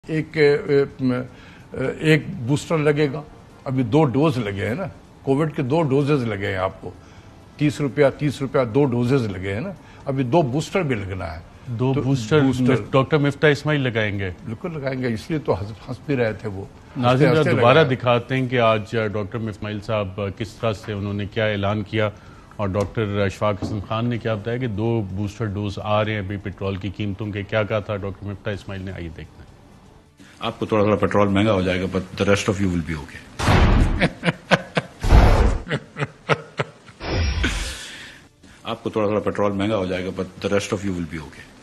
एक बूस्टर लगेगा, अभी 2 डोज लगे हैं ना, कोविड के 2 डोजेज लगे हैं आपको, 30 रुपया 2 डोजेज लगे हैं ना, अभी 2 बूस्टर भी लगना है। 2 बूस्टर डॉक्टर मिफ्ता इस्माइल लगाएंगे? बिल्कुल लगाएंगे, इसलिए तो हंस भी रहे थे वो। नाज़रीन दोबारा दिखाते हैं कि आज डॉक्टर इस्माइल साहब किस तरह से उन्होंने क्या ऐलान किया और डॉक्टर अशफाक हसन खान ने क्या बताया कि 2 बूस्टर डोज आ रहे हैं अभी पेट्रोल की कीमतों के। क्या कहा था डॉक्टर मिफ्ता इस्माइल ने, आइए देखते हैं। आपको थोड़ा पेट्रोल महंगा हो जाएगा, but the rest of you will be okay. आपको थोड़ा पेट्रोल महंगा हो जाएगा, but the rest of you will be okay.